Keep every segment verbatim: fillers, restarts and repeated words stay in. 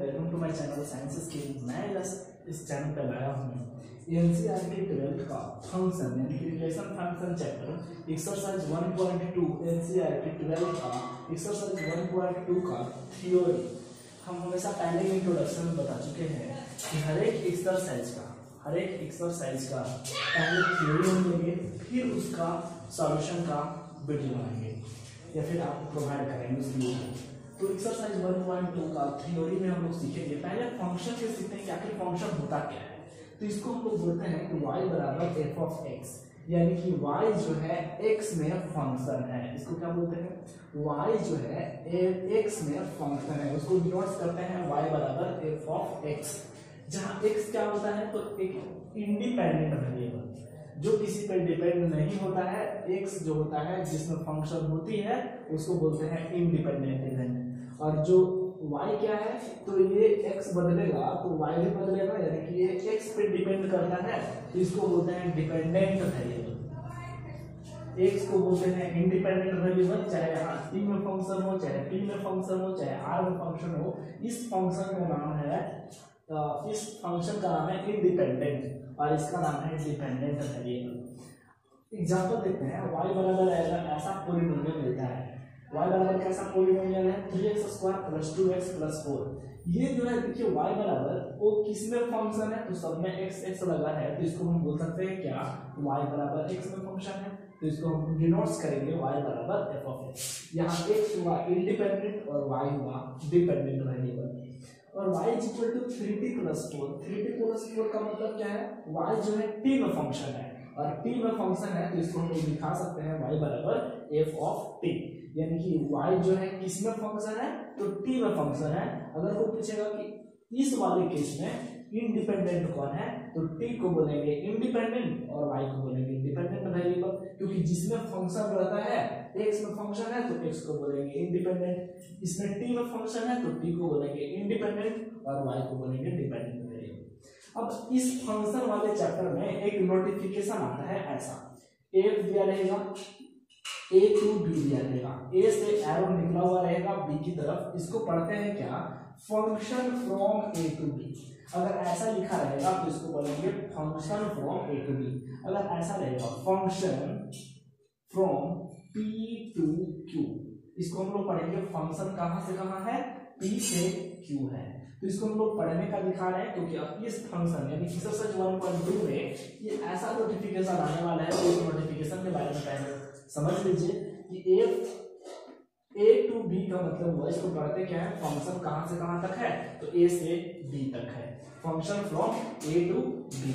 Welcome to my channel science skill. मैं इस channel पर लाया हूँ एनसीईआरटी ट्वेल्थ का फंक्शन यानी कि relation function chapter exercise one point two NCERT twelfth का एक्सरसाइज वन पॉइंट टू का थ्योरी। हम हमेशा पहले ही इंट्रोडक्शन में बता चुके हैं कि हर एक एक्सरसाइज का हर एक एक्सरसाइज का पहले थ्योरी हम लेंगे, फिर उसका सॉल्यूशन का वीडियो बनाएंगे या फिर आपको प्रोवाइड करेंगे उस वीडियो को। तो एक्सरसाइज वन पॉइंट टू का थ्योरी में हम लोग सीखेंगे। पहले फंक्शन से सीखते हैं कि आखिर फंक्शन होता क्या है। तो इसको हम लोग बोलते हैं कि y बराबर एफ ऑफ एक्स, यानी कि y जो है x में फंक्शन है। इसको क्या बोलते हैं? y जो है x में फंक्शन है, उसको डिनोट करते हैं y बराबर एफ ऑफ एक्स, जहां x क्या होता है तो एक इंडिपेंडेंट वेरिएबल जो किसी पर डिपेंड नहीं होता है। x जो होता है जिसमें फंक्शन होती है उसको बोलते हैं इंडिपेंडेंट इवेंट। और जो y क्या है तो ये x बदलेगा तो y भी बदलेगा, यानी कि ये x पे डिपेंड करता है, तो इसको बोलते हैं डिपेंडेंट वेरिएबल। x को बोलते हैं इंडिपेंडेंट वेरिएबल, चाहे यहाँ t में फंक्शन हो, चाहे p में फंक्शन हो, चाहे r में फंक्शन हो। इस फंक्शन का नाम है इस फंक्शन का नाम है इंडिपेंडेंट और इसका नाम है डिपेंडेंट वेरिएबल। एग्जांपल देखते हैं। y बराबर ऐसा पॉलिनोमियल मिलता है। y बराबर कैसा पॉलिनोमियल है? Three x square plus two x plus four. ये जो है देखिए y बराबर वो किसमें फंक्शन है तो सब में x x लगा है, तो इसको हम बोल सकते हैं क्या? y बराबर x में फंक्शन है, तो इसको हम डिनोट्स करेंगे y बराबर f ऑफ x। यहाँ x हुआ इंडिपेंडेंट और y हुआ डिपेंडेंट वेरिएबल। और y is equal to three t plus four. Three t plus four का मतलब क्या है? y जो है t में फंक्शन है और t में फंक्शन है, तो इसको हम लोग दिखा सकते हैं y बराबर f ऑफ t, यानी कि y जो है किस में फंक्शन है तो t में फंक्शन है। अगर कोई पूछेगा कि इस वाले केस में इंडिपेंडेंट कौन है तो t को बोलेंगे इंडिपेंडेंट और y को बोलेंगे डिपेंडेंट वेरिएबल, क्योंकि जिसमें फंक्शन रहता है x में फंक्शन है तो x को बोलेंगे इंडिपेंडेंट, इसमें t में फंक्शन है तो t को बोलेंगे इंडिपेंडेंट और y को बोलेंगे डिपेंडेंट वेरिएबल। अब इस फंक्शन वाले चैप्टर में एक नोटिफिकेशन आता है ऐसा, f दिया रहेगा, a टू b दिया रहेगा, a से एरो निकला हुआ रहेगा b की तरफ। इसको पढ़ते हैं क्या? Function from a to b। अगर ऐसा लिखा रहेगा तो इसको बोलेंगे function from a to b। अगर ऐसा रहेगा function from p to q, इसको हम लोग पढ़ेंगे फंक्शन कहां से कहां है? p से q है। तो इसको हम लोग पढ़ने का दिखा रहे हैं क्योंकि अब इस फंक्शन यानी एक्सरसाइज वन पॉइंट टू में ये ऐसा नोटिफिकेशन आने वाला है। तो इस नोटिफिकेशन के बारे में पहले समझ लीजिए कि f a टू b का मतलब हुआ, इसको पढ़ते क्या है? फंक्शन कहां से कहां तक है तो a से b तक है, function from a to b।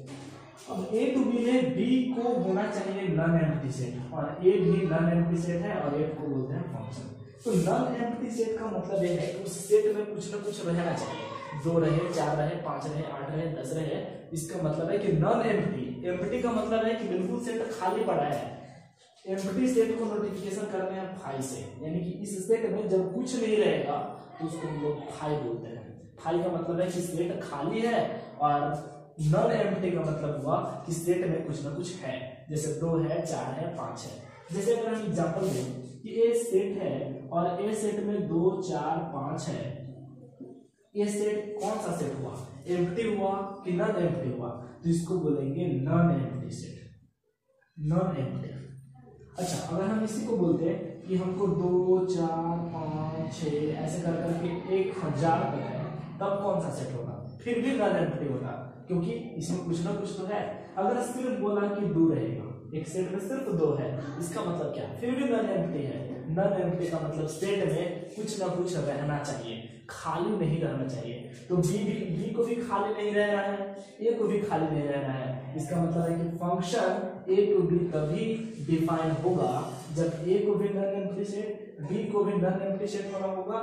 अब a टू b में b को होना चाहिए नॉन एम्प्टी सेट और a भी नॉन एम्प्टी सेट है और f को बोलते हैं फंक्शन। तो नॉन एम्प्टी सेट का मतलब ये है कि उस सेट में कुछ ना कुछ रहना चाहिए, दो रहे, चार रहे, पांच रहे, आठ रहे, दस रहे। इसका मतलब है कि नॉन एम्प्टी। एम्प्टी का मतलब है कि बिल्कुल सेट खाली पड़ा है। एम्प्टी सेट को नोटिफिकेशन करते हैं फाई से, यानी कि इस सेट में जब कुछ नहीं रहेगा तो उसको हम लोग फाई बोलते हैं। फाई का मतलब है कि सेट खाली है और नॉन एम्प्टी का मतलब हुआ कि सेट में कुछ ना कुछ है, जैसे दो है, चार है, पांच है। जैसे अगर हम एग्जांपल दें कि ए सेट है और ए सेट में दो, चार, पांच है, ये सेट कौन सा सेट हुआ? एम्प्टी हुआ कि नॉन एम्प्टी हुआ? तो इसको बोलेंगे non empty set, non empty. अच्छा, अगर हम इसी को बोलते हैं कि हमको दो, चार, पांच, छह ऐसे कर करके एक हजार तक है, तब कौन सा सेट होगा? फिर भी नॉन एम्प्टी होगा क्योंकि इसमें कुछ ना कुछ तो है। अगर सिर्फ बोला कि दो रहेगा, एक सेट में सिर्फ दो है, इसका मतलब क्या? फिर भी नॉन एम्प्टी है। नॉन एम्प्टी का मतलब सेट में कुछ ना कुछ रहना चाहिए, खाली नहीं रहना चाहिए। तो बी भी बी को भी खाली नहीं रह रहा है, ए को भी खाली नहीं रह रहा है। इसका मतलब है कि फंक्शन ए टू बी तभी डिफाइन होगा जब ए को भी नॉन एम्प्टी सेट, बी को भी नॉन एम्प्टी सेट होना होगा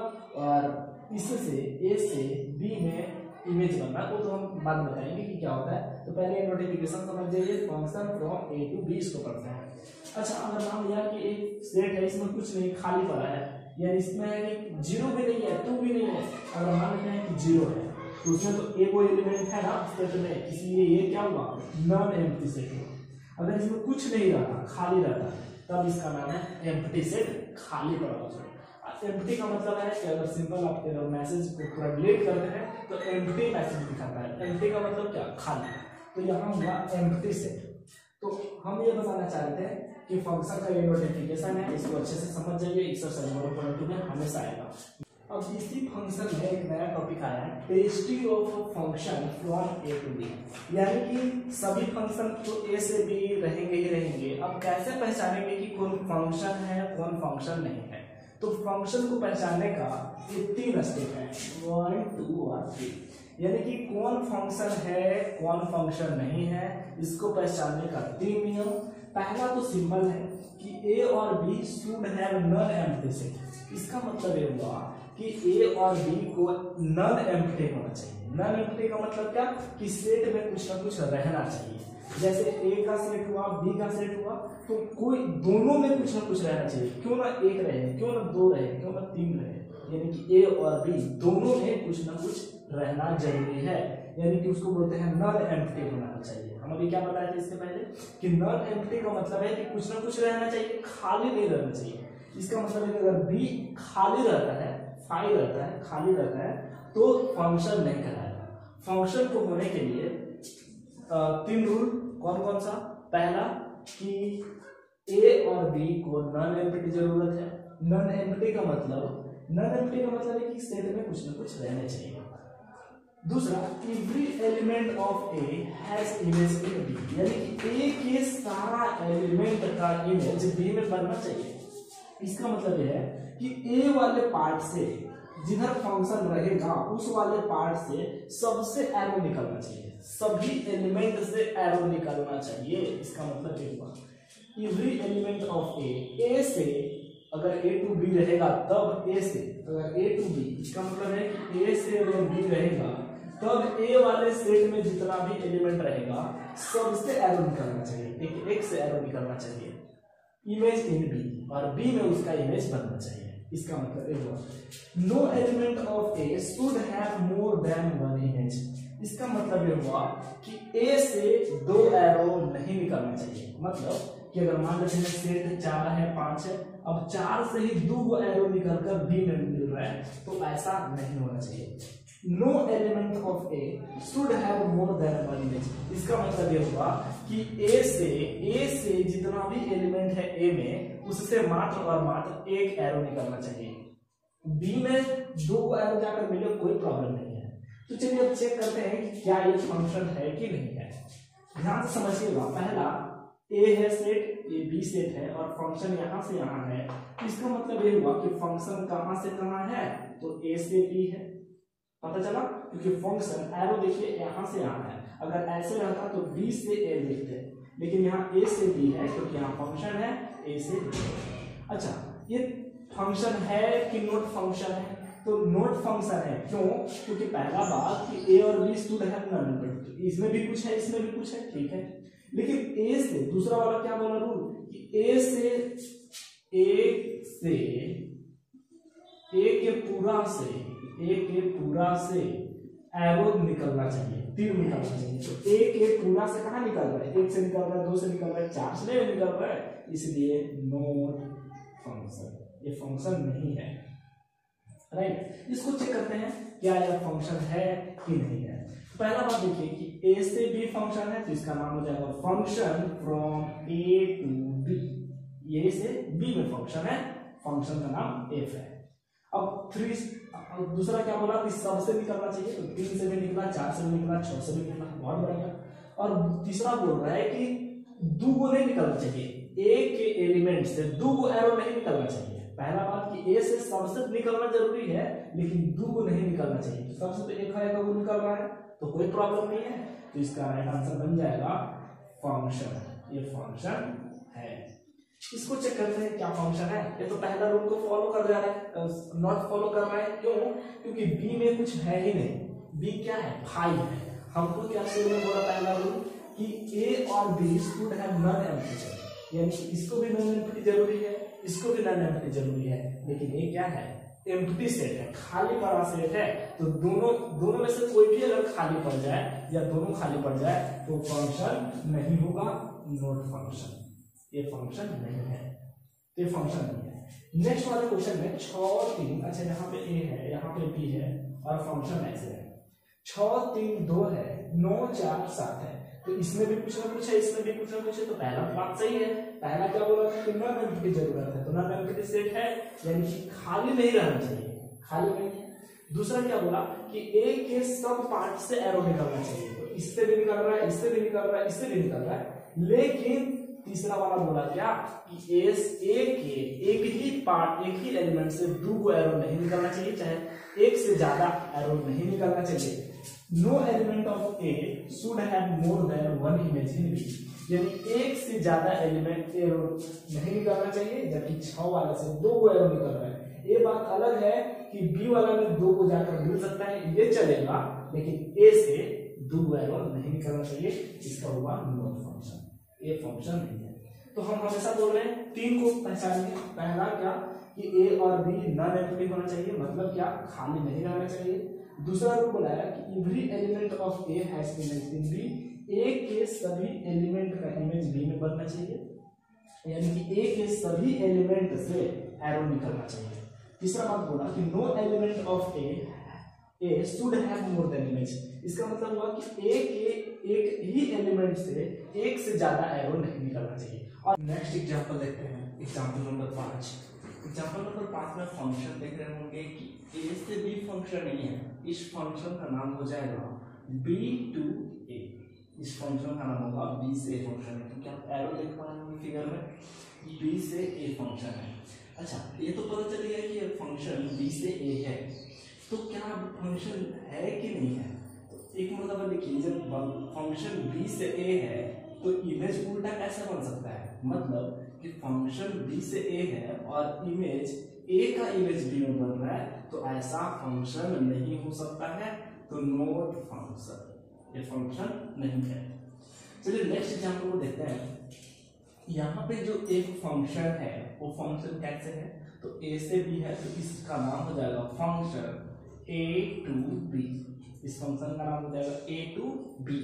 और इससे ए से बी में इमेज बनना, वो तो हम बाद में बताएंगे कि क्या होता है। तो पहले नोटिफिकेशन समझ जाइए, function from a to b इसको पढ़ते हैं। अच्छा, अगर मान लिया कि एक सेट है, इसमें कुछ नहीं, खाली पड़ा है, यानी इसमें जीरो भी नहीं है, टू भी नहीं है। अगर मान लेते हैं कि जीरो है तो उसमें तो एक वो एलिमेंट है ना सेट में, इसलिए ये क्या हुआ? नॉन एम्प्टी सेट हुआ। अगर इसमें कुछ नहीं रहता, खाली रहता, तब इसका नाम है एम्प्टी सेट, खाली पड़ा हुआ। एम्प्टी का मतलब है कि अगर सिंपल आप मैसेज को पूरा डिलीट करते हैं तो एम्प्टी मैसेज दिखाता है। एम्प्टी का मतलब क्या, खाली। तो यहाँ हुआ एम्प्टी सेट। तो हम ये बताना चाह रहे थे कि फंक्शन का ये नोटिफिकेशन है, इसको अच्छे से समझ जाइए, एक्सरसाइज वन पॉइंट टू में हमेशा आएगा। अब इसी फंक्शन में एक नया टॉपिक आया है, testing of function from a to b, यानी कि सभी फंक्शन तो ए से बी रहेंगे ही रहेंगे। अब कैसे पहचानेंगे कि कौन फंक्शन है कौन फंक्शन नहीं है? तो फंक्शन को पहचानने का ये तीन स्टेप है, वन टू और थ्री, यानी कि कौन फंक्शन है कौन फंक्शन नहीं है, इसको पहचानने का तीन नियम। पहला तो सिंपल है कि ए और b should have non empty set. इसका मतलब ये हुआ कि ए और बी को नॉन एम्प्टी होना चाहिए। नॉन एम्प्टी का मतलब क्या, कि सेट में कुछ ना कुछ रहना चाहिए। जैसे ए का सेट हुआ, बी का सेट हुआ, तो कोई दोनों में कुछ ना कुछ रहना चाहिए। क्यों ना एक रहे, क्यों ना दो रहे, क्यों ना तीन रहे, यानी कि ए और बी दोनों में कुछ ना कुछ रहना जरूरी है, यानी कि उसको बोलते हैं नॉन एम्प्टी होना चाहिए। हम अभी क्या बताए थे इसके पहले कि नॉन एम्प्टी का मतलब है कि कुछ ना कुछ रहना चाहिए, खाली नहीं रहना चाहिए। इसका मतलब है कि अगर बी खाली रहता है, फाइल रहता है, खाली रहता है, तो फंक्शन नहीं कहलाएगा। फंक्शन को होने के लिए तीन रूल, कौन कौन सा? पहला कि ए और बी को नॉन एम्प्टी जरूरत है। नॉन एम्प्टी का मतलब नॉन एम्प्टी का मतलब है कि सेट में कुछ ना कुछ रहने चाहिए। दूसरा, every element of A has image in b, यानी कि ए के सारा एलिमेंट का इमेज बी में बनना चाहिए। इसका मतलब यह है कि ए वाले पार्ट से जिधर फंक्शन रहेगा उस वाले पार्ट से सबसे एरो निकलना चाहिए, सभी एलिमेंट से एरो निकलना चाहिए। इसका मतलब ये हुआ every element of a, a से अगर ए टू बी रहेगा तब ए से अगर ए टू बी, इसका मतलब है कि ए से अगर बी रहेगा तब ए वाले सेट में जितना भी एलिमेंट रहेगा सबसे एरो निकलना चाहिए, एक एक से एरो निकलना चाहिए। इमेज इन बी, और बी में उसका इमेज बनना चाहिए। इसका मतलब एक हुआ no element of a should have more than one image. इसका मतलब ये हुआ कि ए से दो एरो नहीं निकलना चाहिए। मतलब कि अगर मान लीजिए सेट चार है, पांच है, अब चार से ही दो एरो निकलकर बी में मिल रहा है, तो ऐसा नहीं होना चाहिए। No element of a should have more than one image. इसका मतलब ये हुआ कि ए से ए से जितना भी एलिमेंट है ए में, उससे मात्र और मात्र एक एरो निकलना चाहिए। बी में दो एरो जाकर मिले कोई प्रॉब्लम नहीं है। तो चलिए अब चेक करते हैं कि क्या ये फंक्शन है कि नहीं है। ध्यान से समझिएगा, पहला ए है सेट, ये बी सेट है और फंक्शन यहाँ से यहाँ है। इसका मतलब ये हुआ कि फंक्शन कहाँ से कहाँ है, तो ए से बी है। पता चला, क्योंकि फंक्शन एरो देखिए यहाँ से यहाँ है। अगर ऐसे रहता तो बी से ए लिखते, लेकिन यहाँ ए से बी है क्योंकि यहाँ फंक्शन है ए से बी। अच्छा, ये फंक्शन है कि नोट फंक्शन है? तो नोट फंक्शन है। क्यों? क्योंकि पहला बात कि ए और b should have non empty, इसमें भी कुछ है इसमें भी कुछ है, ठीक है। लेकिन ए से दूसरा वाला क्या बोला रूल कि ए से ए से ए के पूरा से ए के पूरा से एरो निकलना चाहिए, तीर निकलना चाहिए। तो ए के पूरा से कहाँ निकल रहा है? एक से निकल रहा है, दो से निकल रहा है, चार से नहीं निकल रहा है, इसलिए नोट फंक्शन, ये फंक्शन नहीं है। राइट, इसको चेक करते हैं क्या यह फंक्शन है कि नहीं है। पहला बात देखिए कि ए से बी फंक्शन है, तो इसका नाम हो जाएगा function from a to b. A से बी में फंक्शन है, फंक्शन का नाम एफ है। अब थ्री, दूसरा क्या बोला कि सबसे निकलना चाहिए, तो तीन से भी निकला, चार से भी निकला, छह से भी निकला, बहुत बढ़िया। और तीसरा बोल रहा है कि दो गो नहीं निकलना चाहिए, ए के एलिमेंट से दो गो एरो नहीं निकलना चाहिए। पहला बात कि ए से सबसे निकलना जरूरी है, लेकिन दो गो नहीं निकलना चाहिए। सबसे तो एक है, एक निकल रहा है, तो कोई प्रॉब्लम नहीं है। तो इसका राइट आंसर बन जाएगा फंक्शन, ये फंक्शन है। इसको चेक करते हैं क्या फंक्शन है। ये तो पहला रूल को फॉलो कर जा रहा है, नॉट फॉलो कर रहा है। क्यों? क्योंकि बी में कुछ है ही नहीं। बी क्या है? फाइव है। हमको क्या शुरू में बोला पहला रूल कि ए और b should have non empty, यानी इसको भी नॉन एम्प्टी जरूरी है, इसको भी नॉन एम्प्टी जरूरी है। लेकिन ये क्या है? एम्प्टी सेट है, खाली पड़ा सेट है। तो दोनों दोनों में से कोई भी अगर खाली पड़ जाए या दोनों खाली पड़ जाए तो फंक्शन नहीं होगा, नॉट फंक्शन, ये फंक्शन नहीं है, ये फंक्शन नहीं है। नेक्स्ट वाले क्वेश्चन में छह और तीन, अच्छा यहाँ पे ए है, यहाँ पे बी है और फंक्शन ऐसे है, छह तीन दो है, नौ चार सात है, तो इसमें भी कुछ ना कुछ है, इसमें भी कुछ ना कुछ है, तो पहला बात सही है। पहला क्या बोला था कि नॉन एम्प्टी की जरूरत है, तो नॉन एम्प्टी सेट है यानी कि खाली नहीं रहना चाहिए, खाली नहीं है। दूसरा क्या बोला कि ए के सब पार्ट से एरो निकलना चाहिए, तो इससे भी निकल रहा है, इससे भी निकल रहा है, इससे भी निकल रहा है, लेकिन तीसरा वाला बोला क्या कि एस ए के एक ही पार्ट, एक ही एलिमेंट से दो एरो नहीं निकलना चाहिए, चाहे एक से ज्यादा एरो नहीं निकलना चाहिए। No element of a should have more than one image in b, यानी एक से ज्यादा एलिमेंट एरो नहीं निकलना चाहिए, जबकि छह वाला से दो एरो निकल रहा है। ये बात अलग है कि बी वाला में दो को जाकर मिल सकता है, ये चलेगा, लेकिन ए से दो एरो नहीं निकलना चाहिए, इसका हुआ नॉट फंक्शन, ए फंक्शन नहीं है। तो हम हमेशा बोल रहे हैं तीन को पहचानिए। पहला क्या कि ए और बी नॉन एम्प्टी होना चाहिए, मतलब क्या खाली नहीं रहना चाहिए। दूसरा रूल बोला है कि every element of A has image in b, a के सभी एलिमेंट का इमेज बी में बनना चाहिए, यानी कि ए के सभी एलिमेंट से एरो निकलना चाहिए। तीसरा बात बोला कि no element of a a should have more than image, इसका मतलब हुआ कि ए के एक ही एलिमेंट से एक से ज्यादा एरो नहीं निकलना चाहिए। और नेक्स्ट एग्जांपल देखते हैं, एग्जांपल नंबर पाँच। एग्जांपल नंबर पाँच में फंक्शन देख रहे होंगे कि ए से बी फंक्शन नहीं है, इस फंक्शन का नाम हो जाएगा बी टू ए, इस फंक्शन का नाम होगा बी से ए फंक्शन है, क्योंकि आप एरो देख पा रहे होंगे फिगर में, बी से ए फंक्शन है। अच्छा, ये तो पता चल गया कि फंक्शन बी से ए है, तो क्या फंक्शन है कि नहीं है? तो एक मतलब देखिए, जब फंक्शन बी से ए है तो इमेज उल्टा कैसे बन सकता है, मतलब कि फंक्शन बी से ए है और इमेज ए का इमेज बी में बन रहा है, तो ऐसा फंक्शन नहीं हो सकता है, तो नॉट फंक्शन, ये फंक्शन नहीं है। चलिए नेक्स्ट एग्जांपल को देखते हैं। यहाँ पे जो एक फंक्शन है वो फंक्शन कैसे है, तो ए से बी है, तो इसका नाम हो जाएगा फंक्शन ए टू बी, इस फंक्शन का नाम हो जाएगा ए टू बी।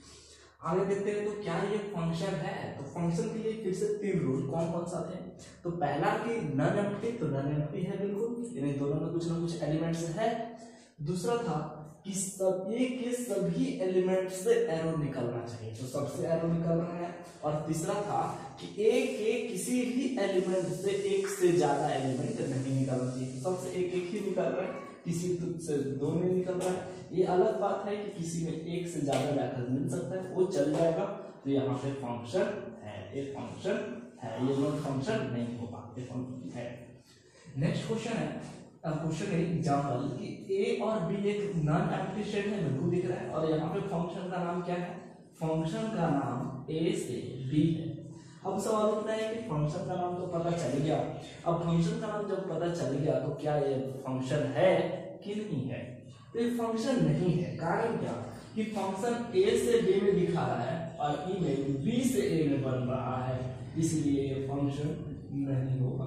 आगे देखते हैं तो क्या ये फंक्शन है, तो फंक्शन के लिए फिर से तीन रूल कौन कौन सा थे। तो पहला कि नॉन एम्प्टी, तो नॉन एम्प्टी है बिल्कुल, यानी दोनों में कुछ ना कुछ एलिमेंट्स है। दूसरा था कि सब ए के सभी एलिमेंट से एरो निकलना चाहिए, तो सबसे एरो निकल रहा है। और तीसरा था कि ए के किसी भी एलिमेंट से एक से ज्यादा एलिमेंट नहीं निकलना चाहिए, तो सबसे एक एक ही निकल रहा है, किसी से दो नहीं निकल रहा है। ये अलग बात है कि किसी में एक से ज्यादा जाकर मिल सकता है, वो चल जाएगा, तो यहाँ पे फंक्शन है, ये फंक्शन है, ये नॉट फंक्शन नहीं होगा, ये फंक्शन है। नेक्स्ट क्वेश्चन है, क्वेश्चन है एग्जांपल कि ए और बी एक नॉन एम्प्टी सेट है, बिल्कुल दिख रहा है, और यहाँ पे फंक्शन का नाम क्या है, फंक्शन का नाम ए से बी है। अब सवाल उठता है कि फंक्शन का नाम तो पता चल गया, अब फंक्शन का नाम जब पता चल गया तो क्या ये फंक्शन है कि नहीं है, तो ये फंक्शन नहीं है। कारण क्या कि फंक्शन ए से बी में दिखा रहा है और इमेज बी से ए में बन रहा है, इसलिए ये फंक्शन नहीं होगा,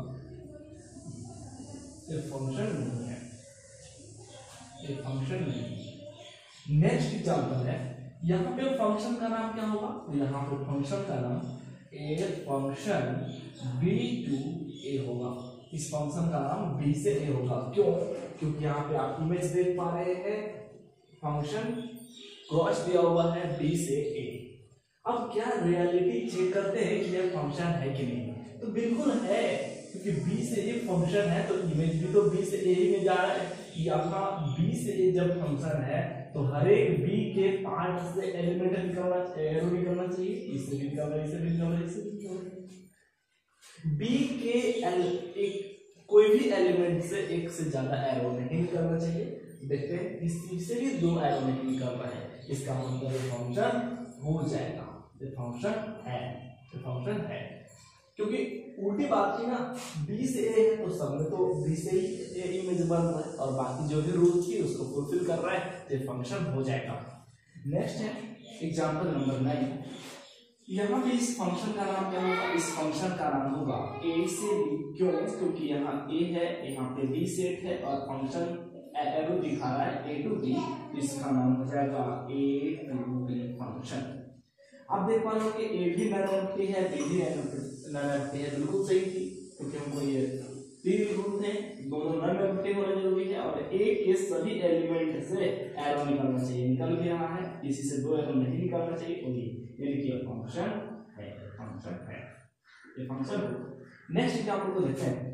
ये फंक्शन नहीं है, ये फंक्शन नहीं है। नेक्स्ट एग्जांपल है, यहाँ पे फंक्शन का नाम क्या होगा, तो यहाँ पे फंक्शन का नाम a function b to a होगा, इस फंक्शन का नाम बी से ए होगा। क्यों? क्योंकि यहाँ पे आप इमेज देख पा रहे हैं, फंक्शन क्रॉस दिया हुआ है बी से ए। अब क्या रियलिटी चेक करते हैं कि यह फंक्शन है कि नहीं, तो बिल्कुल है, क्योंकि बी से ए फंक्शन है तो इमेज भी तो बी से ए ही में जा रहा है। यहाँ बी से ए जब फंक्शन है तो हर एक बी के पार्ट से एलिमेंट निकलना, एरो निकलना चाहिए, इससे भी निकल रहा है, इससे भी निकल रहा है, इससे भी निकल रहा है। बी के एल, एक कोई भी एलिमेंट से एक से ज्यादा एरो नहीं निकलना चाहिए। देखते हैं इस चीज से भी दो एरो नहीं निकल रहा है, इसका मतलब ये फंक्शन हो जाएगा, ये फंक्शन है, ये फंक्शन है। क्योंकि उल्टी बात थी ना, बी से ए है तो सब में तो बी से ही ए इमेज बन रहा है और बाकी जो भी रूल थी उसको फुलफिल कर रहा है, तो फंक्शन हो जाएगा। नेक्स्ट है एग्जांपल नंबर नाइन। यहाँ भी इस फंक्शन का नाम क्या होगा, इस फंक्शन का नाम होगा ए से बी। क्यों? क्योंकि यहाँ ए है, यहाँ पे बी सेट है और फंक्शन एरो दिखा रहा है ए टू बी, इसका नाम हो जाएगा ए टू बी फंक्शन। आप देख पा रहे हो कि ए भी नॉन एम्प्टी है, बी भी नॉन एम्प्टी है, बिल्कुल सही थी, क्योंकि हमको ये तीन रूल थे, दोनों नॉन नेगेटिव होना जरूरी है और एक के सभी एलिमेंट से एरो निकलना चाहिए, निकल भी रहा है, किसी से दो एरो नहीं निकलना चाहिए, यानी कि ये फंक्शन है, फंक्शन है, ये फंक्शन है। नेक्स्ट एग्जांपल को देखते हैं,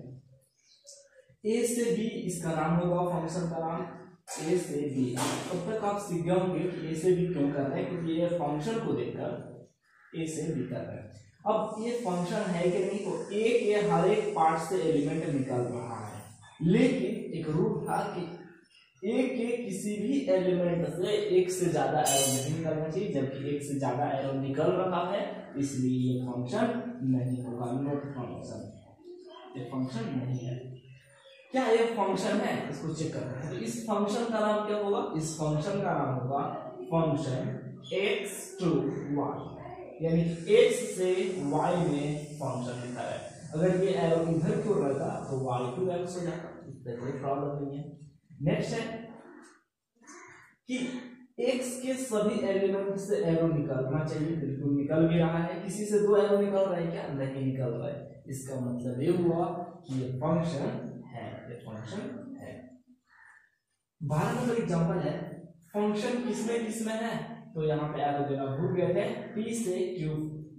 ए से बी इसका नाम होगा फंक्शन का नाम, ए से बी। तब तक आप सीख गए होंगे कि ए से बी क्यों कर रहे हैं, क्योंकि ये फंक्शन को देखकर ए से बी कर रहे हैं। अब ये फंक्शन है कि नहीं, तो ए के हर एक पार्ट से एलिमेंट निकल रहा है, लेकिन एक रूल था कि ए के किसी भी एलिमेंट से एक से ज्यादा एरो नहीं निकलना चाहिए, जबकि एक से ज्यादा एरो निकल रहा है, इसलिए ये फंक्शन नहीं होगा, नॉट फंक्शन, ये फंक्शन नहीं है। क्या ये फंक्शन है, इसको चेक करना है। तो इस फंक्शन का नाम क्या होगा, इस फंक्शन का नाम होगा फंक्शन एक्स टू वाई, यानी x से y में फंक्शन लिखा है। अगर ये एरो इधर क्यों रहता तो y टू x हो जाता, इससे कोई प्रॉब्लम नहीं है। नेक्स्ट है कि x के सभी एलिमेंट से एरो निकलना चाहिए, बिल्कुल निकल भी रहा है, किसी से दो एरो निकल रहा है क्या, नहीं निकल रहा है, इसका मतलब ये हुआ कि ये फंक्शन है, ये फंक्शन है। बारह नंबर एग्जांपल है, फंक्शन किसमें किसमें है, तो यहाँ पे एरो देना भूल गए थे, p से q,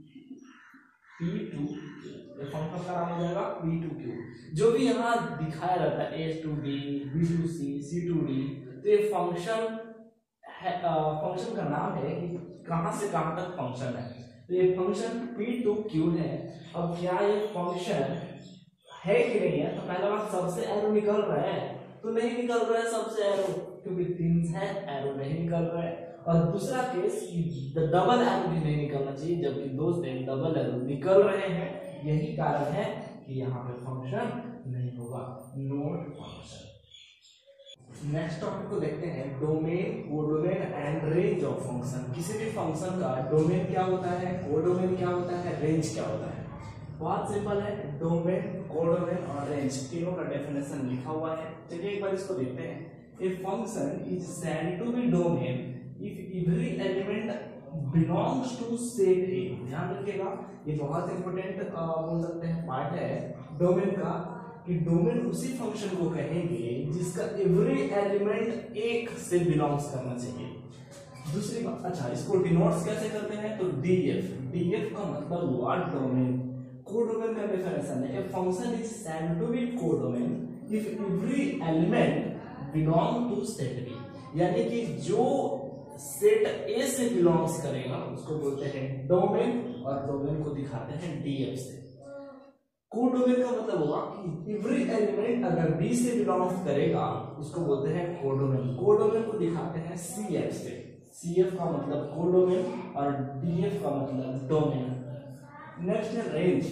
p टू ये फंक्शन का नाम हो जाएगा p टू q। जो भी यहाँ दिखाया रहता है a to b, b to c, c to d, तो ये फंक्शन है, फंक्शन का नाम है कि कहां से कहां तक फंक्शन है, तो ये फंक्शन p टू q है। अब क्या ये फंक्शन है कि नहीं है, तो पहला बात सबसे एरो निकल रहा है, तो नहीं निकल रहा है सबसे एरो, क्योंकि तीन है एरो नहीं निकल रहा है। और दूसरा केस डबल एरो भी नहीं निकलना चाहिए, जबकि दो से डबल एरो निकल रहे हैं, यही कारण है कि यहाँ पे फंक्शन नहीं होगा, नॉट फंक्शन। नेक्स्ट टॉपिक को देखते हैं, domain, codomain and range of function. किसी भी फंक्शन का डोमेन क्या होता है, कोडोमेन क्या होता है, रेंज क्या होता है। बहुत सिंपल है, डोमेन, कोडोमेन और रेंज तीनों का डेफिनेशन लिखा हुआ है। चलिए एक बार इसको देखते हैं। A function is said to be domain if every element belongs to set A। ध्यान रखिएगा, ये बहुत इंपॉर्टेंट बोल सकते हैं पार्ट है डोमेन का, कि डोमेन उसी फंक्शन को कहेंगे जिसका एवरी एलिमेंट एक से बिलोंग्स करना चाहिए। दूसरी बात, अच्छा इसको डिनोट्स कैसे करते हैं, तो डीएफ, डीएफ का मतलब हुआ डोमेन। कोडोमेन का डेफिनेशन है, a function is said to be codomain if every element belong to set b, यानी कि जो सेट ए से बिलोंग्स करेगा उसको बोलते हैं डोमेन, और डोमेन को दिखाते हैं डीएफ से। कोडोमेन का मतलब होगा कि एवरी एलिमेंट अगर बी से बिलोंग्स करेगा उसको बोलते हैं कोडोमेन, कोडोमेन को दिखाते हैं सीएफ से। सीएफ का मतलब कोडोमेन और डीएफ का मतलब डोमेन। नेक्स्ट है रेंज,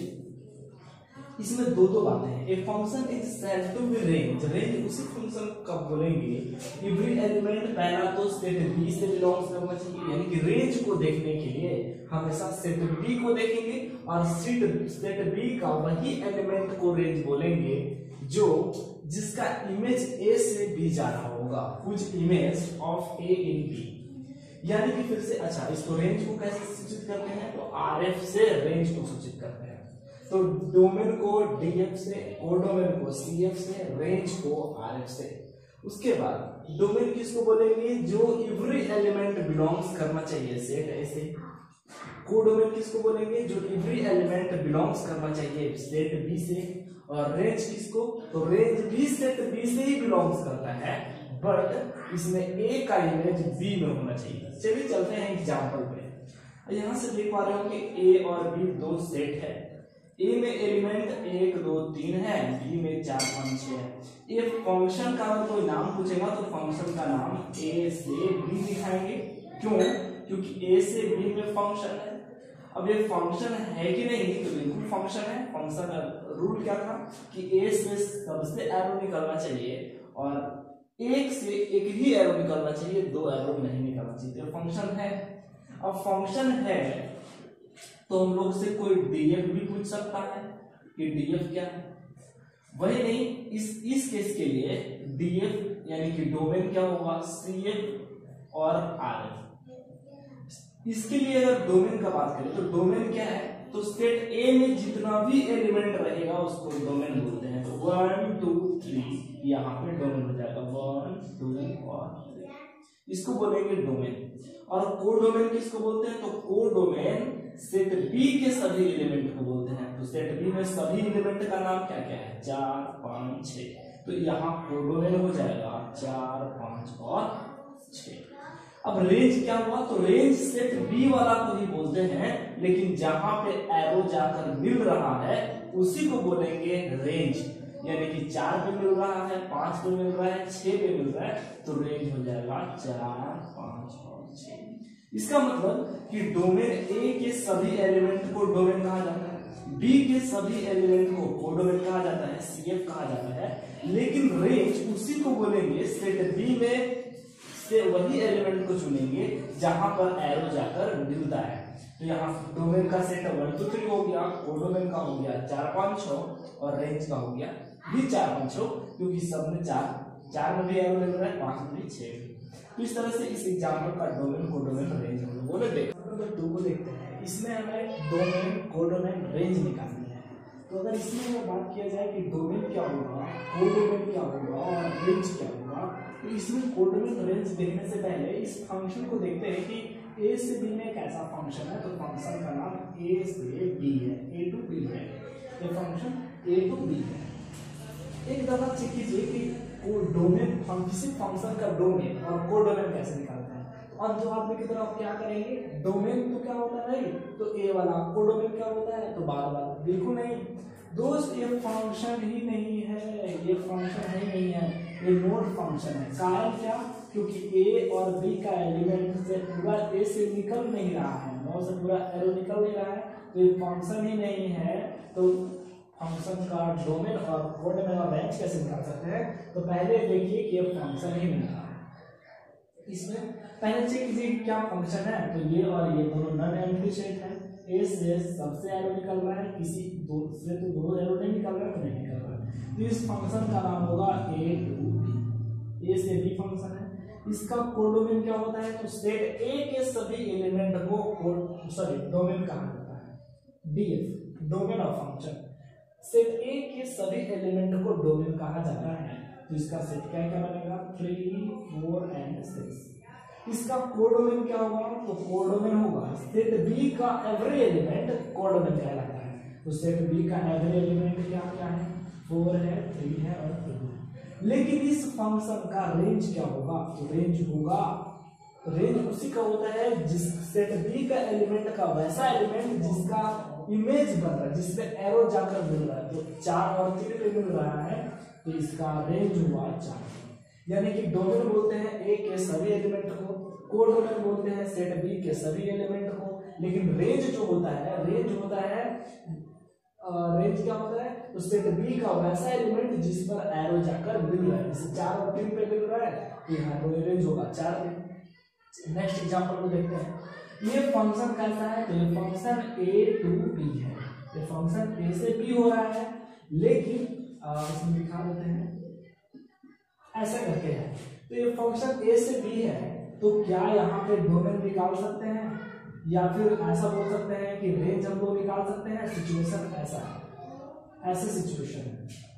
इसमें दो दो बातें हैं। A function is said to be range, range उसी फंक्शन का बोलेंगे एवरी एलिमेंट पहला तो सेट बी से बिलोंग्स करना चाहिए, यानी कि रेंज को देखने के लिए हमेशा सेट बी को देखेंगे और सेट सेट बी का वही एलिमेंट को रेंज बोलेंगे जो जिसका इमेज ए से बी जा रहा होगा, कुछ image of a in b. यानी कि फिर से, अच्छा इसको रेंज को कैसे सूचित करते हैं, तो आरएफ से रेंज को सूचित करते हैं। तो डोमेन को डीएफ से, कोडोमेन को सीएफ से, रेंज को आरएफ से। उसके बाद डोमेन किसको बोलेंगे, जो एवरी एलिमेंट बिलोंग्स करना चाहिए सेट ए से। कोडोमेन किसको बोलेंगे, जो एवरी एलिमेंट बिलोंग्स करना चाहिए सेट बी से। और रेंज किसको, तो रेंज भी सेट बी से ही बिलोंग्स करता है, बट इसमें ए का इमेज बी में होना चाहिए। चलिए चलते हैं एग्जांपल पे। यहां से देख पा रहे हो कि ए और बी दो सेट है, ए में एलिमेंट एक दो तीन है, बी में चार पांच छह है। ये फंक्शन का अगर कोई नाम पूछेगा तो फंक्शन का नाम ए से बी दिखाएंगे। क्यों, क्योंकि ए से बी में फंक्शन है। अब ये फंक्शन है कि नहीं, तो बिल्कुल फंक्शन है। फंक्शन रूल क्या था कि ए से सबसे एरो निकलना चाहिए और एक से एक ही एरो निकलना चाहिए, दो एरो नहीं निकलना चाहिए, तो फंक्शन है। अब फंक्शन है तो हम लोग से कोई डीएफ भी पूछ सकता है कि डीएफ क्या है, वही नहीं, इस इस केस के लिए डीएफ यानी कि डोमेन क्या होगा, सीएफ और आरएफ। इसके लिए अगर डोमेन का बात करें तो डोमेन क्या है, तो सेट ए में जितना भी एलिमेंट रहेगा उसको डोमेन बोलते हैं। तो वन टू थ्री यहाँ पे डोमेन हो जाएगा, वन टू और थ्री, इसको बोलेंगे डोमेन। और कोडोमेन किसको बोलते हैं? तो कोडोमेन सेट बी के सभी एलिमेंट को बोलते हैं। तो सेट बी में सभी एलिमेंट का नाम क्या क्या है? चार, पाँच, छः। तो यहाँ कोडोमेन हो जाएगा चार, पाँच और छः। अब रेंज क्या हुआ? तो रेंज सेट बी वाला को ही बोलते हैं, लेकिन जहां पे एरो जाकर मिल रहा है उसी को बोलेंगे रेंज। यानी कि चार पे मिल रहा है, पांच पे मिल रहा है, छह पे मिल रहा है, तो रेंज हो जाएगा चार, पांच और छह। इसका मतलब कि डोमेन ए के सभी एलिमेंट को डोमेन कहा जाता है, बी के सभी एलिमेंट को कोडोमेन कहा जाता है, सीएफ कहा जाता है, लेकिन रेंज उसी को बोलेंगे सेट बी में से वही एलिमेंट को चुनेंगे जहां पर एरो जाकर मिलता है। तो यहाँ डोमेन का सेट वन टू थ्री हो गया, कोडोमेन का हो गया चार, पाँच, छह और रेंज का हो गया भी चार, पाँच, छह, क्योंकि सब में चार चार में भी एरो मिल रहा है, पांच में भी छह। तो इस तरह से इस एग्जाम्पल का डोमेन, कोडोमेन, रेंज हम लोगों ने देखा। नंबर टू को देखते हैं। इसमें हमें डोमेन, कोडोमेन, रेंज निकालनी है। तो अगर इसमें हमें बात किया जाए कि डोमेन क्या होगा, कोडोमेन क्या होगा और रेंज क्या होगा, तो इसमें कोडोमेन, रेंज देखने से पहले इस फंक्शन को देखते हैं कि ए से बी में एक ऐसा फंक्शन है। तो फंक्शन का नाम ए से बी है, ए टू बी है। ये फंक्शन ए टू बी है। एक दफा चेक कीजिए कि डोमेन, किसी फंक्शन का डोमेन और कोडोमेन कैसे निकालते हैं। और जो आप की तरह आप क्या करेंगे, डोमेन तो क्या होता है भाई, तो ए वाला, कोडोमेन क्या होता है, तो बार बार, बिल्कुल नहीं दोस्त, ये फंक्शन ही नहीं है, ये फंक्शन ही नहीं है, ये नोड फंक्शन है। कारण क्या? क्योंकि ए और बी का एलिमेंट से पूरा ए से निकल नहीं रहा है, नौ से पूरा एरो निकल नहीं रहा है, तो ये फंक्शन ही नहीं है। तो फंक्शन का डोमेन और कोडोमेन और रेंज कैसे निकाल सकते हैं? तो पहले देखिए कि ये फंक्शन ही नहीं है। इसमें पहले चेक कीजिए क्या फंक्शन है। तो ये और ये दोनों नॉन एम्प्टी सेट है। ए से सबसे एरो निकल रहा है, किसी दो से तो दो एरो नहीं निकल रहा है, तो नहीं निकल रहा है। तो इस फंक्शन का नाम होगा ए टू बी। ए से बी फंक्शन है। इसका कोडोमेन क्या होता है? तो सेट ए के सभी एलिमेंट को सॉरी डोमेन कहा जाता है, DF, domain of function. Set A के सभी एलिमेंट को डोमेन कहा जाता है। तो इसका सेट क्या क्या बनेगा? Three, four and six. इसका कोडोमेन क्या होगा? तो कोडोमेन होगा सेट बी का एवरी एलिमेंट कोडोमेन कहलाता है। तो सेट बी का एवरी एलिमेंट क्या क्या है? फोर है, थ्री है और टू है। लेकिन इस फंक्शन का रेंज क्या होगा? तो रेंज होगा, रेंज उसी का होता है जिस सेट बी का एलिमेंट का वैसा एलिमेंट जिसका इमेज बन रहा है, जिसमें एरो जाकर मिल रहा है। तो चार और तीन पे मिल रहा है, तो इसका रेंज हुआ चार। यानी कि डोमेन बोलते हैं ए के सभी एलिमेंट को, कोडोमेन बोलते हैं सेट बी के सभी एलिमेंट को, लेकिन रेंज जो होता है, रेंज होता है रेंज क्या होता है? तो सेट बी का वैसा एलिमेंट जिस पर एरो जाकर मिल रहा है। जैसे चार और तीन पे मिल रहा है, तो यहाँ तो रेंज होगा चार पे। नेक्स्ट एग्जांपल को देखते हैं। ये फंक्शन कैसा है? तो ये फंक्शन ए टू बी है। ये फंक्शन ए से बी हो रहा है, लेकिन इसमें दिखा देते हैं ऐसा करके है। तो ये फंक्शन ए से बी है, तो क्या यहाँ पे डोमेन निकाल सकते हैं, या फिर ऐसा बोल सकते हैं कि रेंज हम लोग निकाल सकते हैं? सिचुएशन ऐसा है, ऐसे सिचुएशन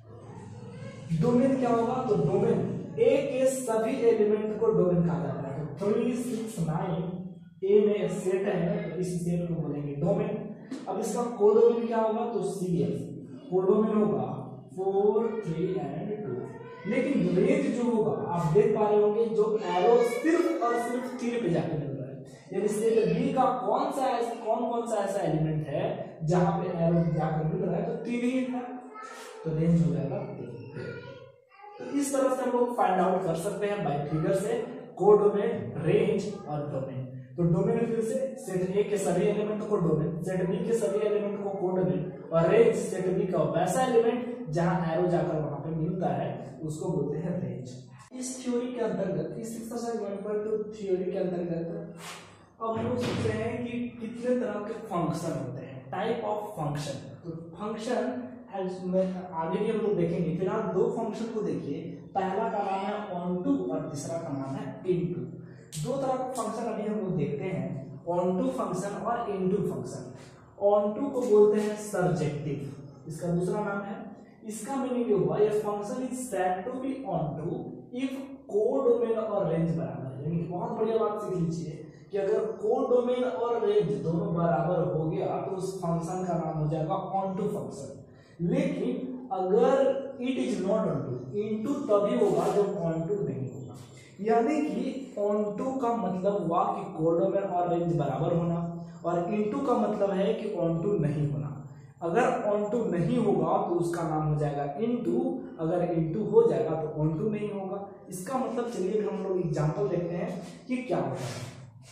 है। डोमेन क्या होगा? तो डोमेन ए के सभी एलिमेंट को डोमेन कहा जाता है। तो थ्री, सिक्स, नाइन ए में सेट है, तो इस सेट को बोलेंगे डोमेन। अब इसका कोडोमेन क्या होगा? तो सी एफ, कोडोमेन होगा फोर, थ्री एंड टू। लेकिन रेंज जो होगा, आप देख पा रहे होंगे, जो एरो सिर्फ और सिर्फ तीन पे जाके मिल रहा है। यानी सेट बी का कौन सा कौन कौन सा ऐसा एलिमेंट है जहां पे एरो जाकर मिल रहा है? तो तीन ही है, तो रेंज हो जाएगा तीन। तो इस तरह से हम लोग फाइंड आउट कर सकते हैं बाय फिगर से कोडोमेन, रेंज और डोमेन। तो डोमेन फिर से सेट ए के सभी एलिमेंट को डोमेन, सेट बी के सभी एलिमेंट को कोडोमेन, और रेंज सेट बी का वैसा एलिमेंट जहां एरो जाकर वहां पे मिलता है उसको बोलते हैं रेंज। इस थ्योरी के अंतर्गत, इस exercise one point two theory के अंतर्गत अब हम लोग सोच रहे हैं कि कितने तरह के फंक्शन होते हैं, टाइप ऑफ फंक्शन। तो फंक्शन आगे भी हम लोग देखेंगे। फिलहाल दो फंक्शन को देखिए। पहला का नाम है ऑन टू और तीसरा का नाम है इन टू। दो तरह के फंक्शन अभी हम लोग देखते हैं, ऑन टू फंक्शन और into function. Onto को बोलते हैं सरजेक्टिव, इसका दूसरा नाम है। इसका मीनिंग ये हुआ, ये function is said to be onto if codomain और रेंज बराबर है। यानी बहुत बढ़िया बात सीख लीजिए कि अगर कोडोमेन और रेंज दोनों बराबर हो गया तो उस फंक्शन का नाम हो जाएगा ऑन टू फंक्शन। लेकिन अगर it is not onto, into तभी होगा जब ऑन टू नहीं होगा। यानी कि ऑन टू का मतलब हुआ कि कोडोमेन और रेंज बराबर होना, और इनटू का मतलब है कि ऑन टू नहीं होना। अगर ऑन टू नहीं होगा तो उसका नाम हो जाएगा इनटू, अगर इनटू हो जाएगा तो ऑन टू नहीं होगा। इसका मतलब चलिए हम लोग एग्जांपल देखते हैं कि क्या होता है।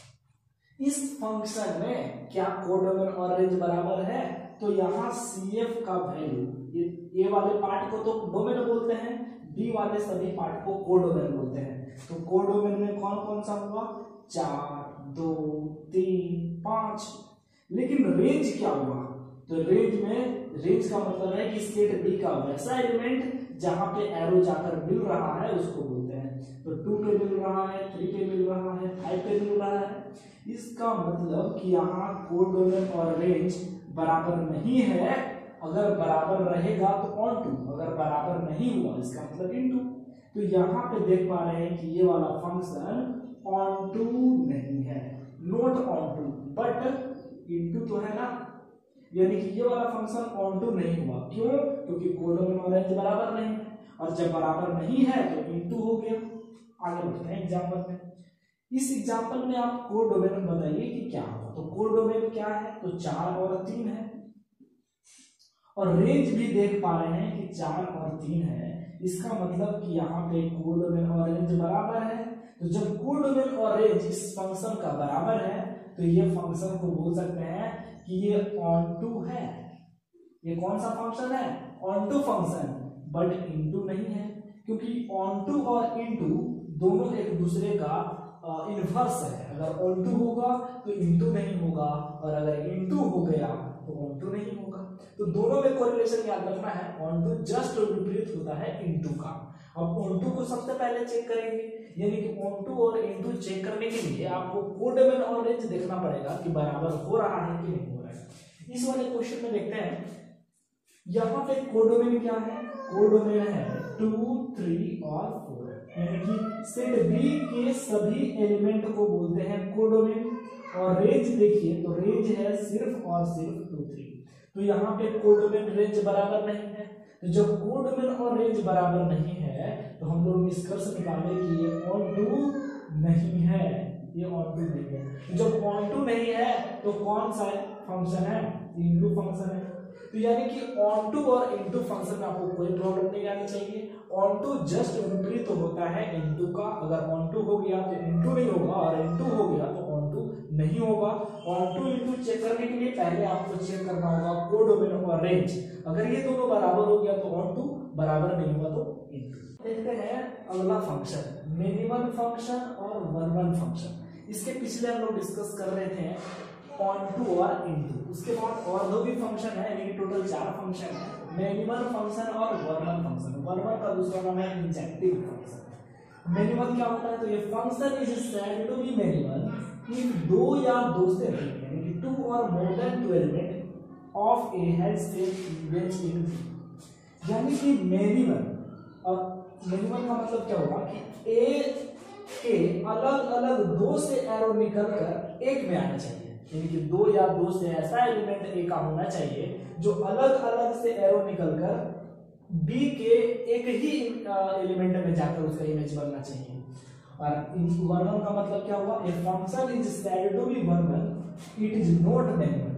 इस फंक्शन में क्या कोडोमेन और रेंज बराबर है, तो यहाँ सी एफ का वैल्यू, ये ए वाले पार्ट को तो डोमेन बोलते हैं, बी वाले सभी पार्ट को कोडोमेन बोलते हैं। तो कोडोमेन में कौन कौन सा हुआ, चार, दो, तीन, पांच। लेकिन रेंज क्या हुआ, तो रेंज में, रेंज का मतलब है कि स्टेट बी का वैसा एलिमेंट जहां पे एरो जाकर मिल रहा है उसको बोलते हैं। तो टू पे मिल रहा है, थ्री पे मिल रहा है, फाइव पे मिल रहा है। इसका मतलब कि यहाँ कोडोमेन और रेंज बराबर नहीं है। अगर बराबर रहेगा तो ऑन टू, अगर बराबर नहीं हुआ इसका मतलब इनटू। तो यहाँ पे देख पा रहे हैं कि ये वाला फंक्शन ऑन टू नहीं है, not onto, but into तो है ना। यानी कि ये वाला फंक्शन ऑन टू नहीं हुआ, क्यों? क्योंकि कोडोमेन और रेंज बराबर नहीं है, और जब बराबर नहीं है तो इनटू हो गया। आगे बढ़ते हैं एग्जांपल में। इस एग्जांपल में आप कोडोमेन बताइए कि क्या होगा। तो कोडोमेन क्या है, तो चार और तीन है, और रेंज भी देख पा रहे हैं कि चार और तीन है। इसका मतलब कि यहाँ पे कोडोमेन और रेंज बराबर है। तो जब कोडोमेन और रेंज इस फंक्शन का बराबर है तो ये फंक्शन को बोल सकते हैं कि ये ऑन टू है। ये कौन सा फंक्शन है, onto function, but into नहीं है, क्योंकि ऑन टू और इनटू दोनों एक दूसरे का इनवर्स है। अगर ऑन टू होगा तो इनटू नहीं होगा, और अगर इनटू हो गया तो ऑन टू नहीं होगा। तो दोनों में कोरिलेशन याद रखना है, ऑन टू जस्ट विपरीत होता है इनटू का। अब ऑन टू को सबसे पहले चेक करेंगे, यानी कि ऑन टू और इनटू चेक करने के लिए आपको कोडोमेन और रेंज देखना पड़ेगा कि बराबर हो रहा है कि नहीं हो रहा है। इस वाले क्वेश्चन में देखते हैं, यहाँ पे कोडोमेन क्या है, कोडोमेन है टू, थ्री और फोर, यानी कि सेट बी के सभी एलिमेंट को बोलते हैं कोडोमेन। और रेंज देखिए तो रेंज है सिर्फ और सिर्फ टू, थ्री। तो यहाँ पे कोडोमेन रेंज बराबर नहीं है। तो जब कोडोमेन और रेंज बराबर नहीं है तो हम लोग निष्कर्ष निकाले कि ये ऑन टू नहीं है, ये ऑन टू नहीं है। तो जब ऑन टू नहीं है तो कौन सा फंक्शन है, इनटू फंक्शन है। तो यानी कि ऑन टू और इनटू फंक्शन में आपको कोई प्रॉब्लम नहीं आनी चाहिए। ऑन टू जस्ट विपरीत तो होता है इनटू का। अगर ऑन टू हो गया तो इनटू नहीं होगा, और इनटू हो गया तो ऑन टू नहीं होगा। ऑन टू इनटू चेक करने के लिए पहले आपको चेक करना होगा कोडोमेन और रेंज। अगर ये दोनों बराबर हो गया तो ऑन टू, बराबर नहीं हुआ तो इनटू। देखते हैं अगला फंक्शन, मिनिमम फंक्शन और वन वन फंक्शन। इसके पिछले हम लोग डिस्कस कर रहे थे ऑन टू और इनटू। उसके बाद और दो भी फंक्शन है, यानी कि टोटल चार फंक्शन है, मिनिमम फंक्शन और one one function. One one का दूसरा नाम है इंजेक्टिव फंक्शन। मिनिमम क्या होता है, तो ये function is said to be minimum if दो या दो से अधिक, यानी कि टू और more than two element of A has same image in V। यानी कि मिनिमम, और मिनिमम का मतलब क्या होगा कि ए के अलग अलग दो से एरो निकलकर एक में आना चाहिए। यानी कि दो या दो से ऐसा एलिमेंट ए का होना चाहिए जो अलग अलग से एरो निकलकर बी के एक ही एलिमेंट में जाकर उसका इमेज बनना चाहिए। और वन वन का मतलब क्या हुआ, a function is said to be one one it is not minimum.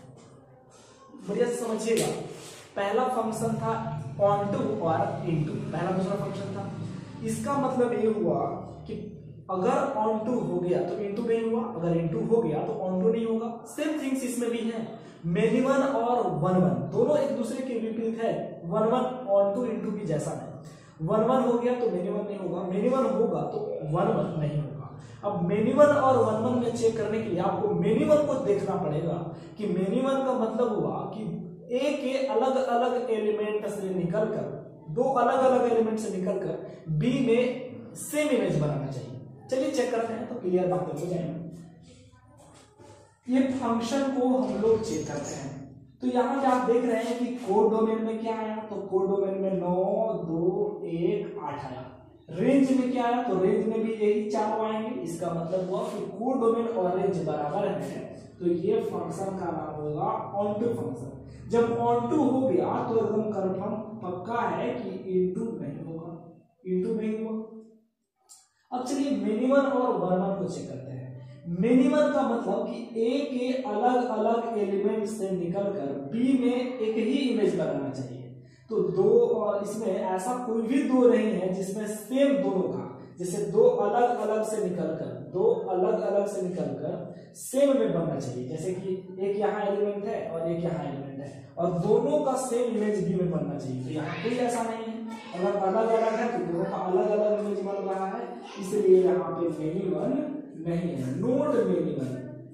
बढ़िया से समझिएगा, पहला फंक्शन था ऑन टू और इनटू, पहला दूसरा फंक्शन था। इसका मतलब ये हुआ कि अगर ऑन टू हो गया तो इनटू नहीं हुआ, अगर इनटू हो गया तो ऑन टू नहीं होगा। सेम थिंग्स इसमें भी है, मिनिमम और वन वन दोनों एक दूसरे के विपरीत है। One one onto into भी जैसा है, वन वन हो गया तो मिनिमम नहीं होगा, मिनिमम होगा तो वन वन नहीं होगा। अब मिनिमम और वन वन में चेक करने के लिए आपको मिनिमम को देखना पड़ेगा कि मिनिमम का मतलब हुआ कि ए के अलग अलग एलिमेंट से निकलकर, दो अलग अलग एलिमेंट से निकलकर बी में सेम इमेज बनाना चाहिए। चलिए चेक करते हैं तो क्लियर बातें हो जाएंगी। ये फंक्शन को हम लोग चेक करते हैं। तो यहाँ पे आप देख रहे हैं कि कोड डोमेन में क्या आया, तो कोड डोमेन में नौ दो एक आठ आया। रेंज में क्या आया, तो रेंज में भी यही चारों आएंगे। इसका मतलब हुआ कि कोड डोमेन और रेंज बराबर है, तो ये फंक्शन का नाम होगा ऑन टू फंक्शन। जब ऑन टू हो गया तो एकदम कंफर्म पक्का है कि इनटू नहीं होगा, इनटू नहीं होगा। अब चलिए मिनिमम और वर्मन को चेक करते हैं। मिनिमम का मतलब कि ए के अलग अलग एलिमेंट से निकलकर बी में एक ही इमेज बनाना चाहिए। तो दो और इसमें ऐसा कोई भी दो नहीं है जिसमें सेम दोनों का, जैसे दो अलग अलग से निकलकर दो अलग अलग से निकलकर सेम में बनना चाहिए। जैसे कि एक यहाँ एलिमेंट है और एक यहाँ एलिमेंट है और दोनों का सेम इमेज बी में बनना चाहिए। तो यहाँ कोई ऐसा नहीं है, अगर अलग अलग है तो दोनों का अलग अलग इमेज बन रहा है, इसलिए यहाँ पे मिनिमम नहीं है, नोट मिनिमम,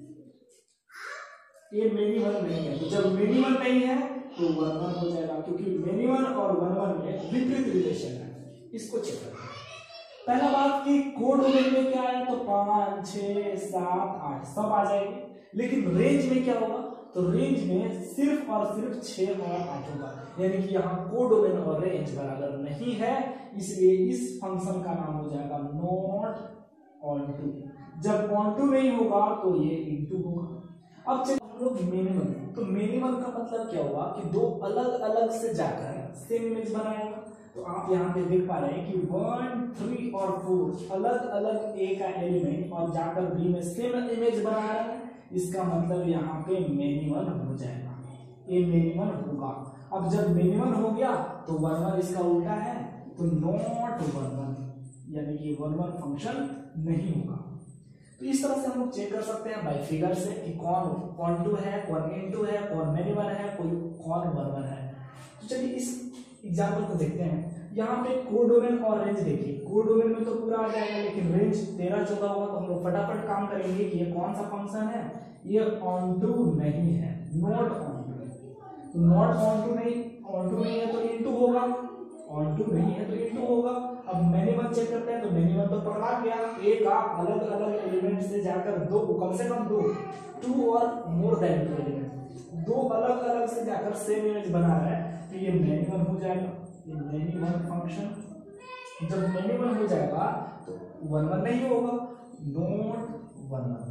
ये मिनिमम नहीं है। तो जब मिनिमम नहीं है तो वर्मन हो जाएगा, क्योंकि मिनिमम और वर्मन में विपरीत रिलेशन है। इसको चेक करते हैं। पहला बात कि कोड डोमेन में क्या है, तो पांच छह सात आठ सब आ जाएंगे, लेकिन रेंज में क्या होगा, तो रेंज में सिर्फ और सिर्फ छह और आठ होगा। यानी कि यहाँ कोड डोमेन और रेंज बराबर नहीं है, इसलिए इस फंक्शन का नाम हो जाएगा नॉट ऑन टू। जब ऑन टू नहीं होगा तो ये इनटू होगा। अब चलिए हम लोग मिनिमम, तो मिनिमम का मतलब क्या हुआ कि दो अलग अलग से जाकर सेम इमेज बनाएगा। तो आप यहाँ पे देख पा रहे हैं कि वन थ्री और फोर अलग अलग ए का एलिमेंट और जाकर बी में सेम इमेज बना रहा है, इसका मतलब यहाँ पे मिनिमम हो जाएगा, ये मिनिमम होगा। अब जब मिनिमम हो गया तो वर्मन इसका उल्टा है, तो नॉट वर्मन, यानी कि वर्मन फंक्शन नहीं होगा। तो इस तरह से हम लोग चेक कर सकते हैं बाय फिगर से कि कौन कौन टू है, कौन इनटू है, कौन मिनिमम है, कोई कौन वर्मन है। तो चलिए इस एग्जाम्पल को देखते हैं। यहाँ पे कोड डोमेन और रेंज देखिए, कोड डोमेन में तो पूरा आ जाएगा, लेकिन रेंज तेरह चौदह होगा। तो हम लोग फटाफट काम करेंगे कि ये कौन सा फंक्शन है, ये ऑन टू नहीं है, नॉट ऑन टू। तो नॉट ऑन टू नहीं, ऑन टू नहीं है तो इनटू होगा, ऑन टू नहीं है तो इनटू होगा। अब मिनिमम चेक करते हैं, तो मिनिमम तो पकड़ा गया, ए का अलग अलग एलिमेंट से जाकर दो, कम से कम दो, टू और मोर देन टू एलिमेंट, दो अलग अलग से जाकर सेम इमेज बना रहा है, तो ये मिनिमम हो जाएगा, ये मिनिमम फंक्शन। जब मिनिमम हो जाएगा तो वर्मन नहीं होगा, नॉट वर्मन।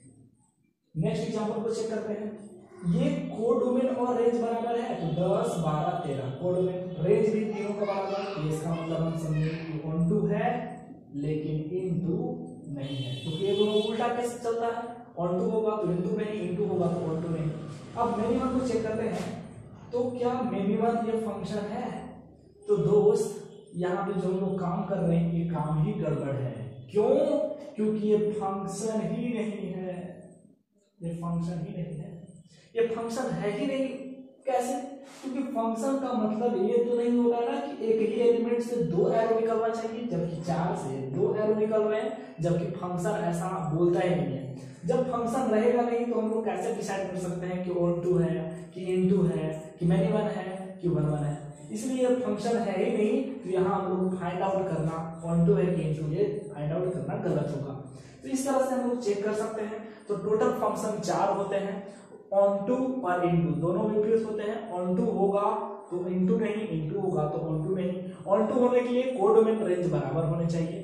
नेक्स्ट एग्जांपल को चेक करते हैं। ये कोड डोमेन और रेंज बराबर है, तो दस बारह तेरह कोड डोमेन, रेंज भी तीनों का बराबर है। इसका मतलब हम समझेंगे कि ऑन टू है लेकिन इनटू नहीं है, क्योंकि ये दोनों उल्टा कैसे चलता है, ऑन टू होगा तो इनटू नहीं, इनटू होगा तो ऑन टू नहीं। अब मिनिमम को चेक करते हैं, तो क्या मिनिमम ये फंक्शन है, तो दोस्त यहाँ पे जो हम लोग काम कर रहे हैं ये काम ही गड़बड़ है। क्यों? क्योंकि ये फंक्शन ही नहीं है, ये फंक्शन ही नहीं है, ये फंक्शन है ही नहीं। कैसे? क्योंकि फंक्शन का मतलब ये तो नहीं होता ना कि एक ही एलिमेंट से दो एरो निकलना चाहिए, जबकि चार से दो एरो निकल रहे हैं, जबकि फंक्शन ऐसा बोलता ही नहीं है। जब फंक्शन रहेगा नहीं तो हम लोग कैसे डिसाइड कर सकते हैं कि ऑन टू है कि इनटू है कि मिनिमम है कि वर्मन है? इसलिए फंक्शन है ही नहीं, तो यहाँ हम लोग फाइंड आउट करना ऑन टू है कि इनटू, ये फाइंड आउट करना गलत होगा। तो इस तरह से हम लोग चेक कर सकते हैं। तो टोटल फंक्शन चार होते हैं, ऑन टू और इनटू दोनों विपरीत होते हैं। ऑन टू होगा तो इनटू नहीं, इनटू होगा तो ऑन टू नहीं। ऑन टू होने के लिए कोड डोमेन रेंज बराबर होने चाहिए।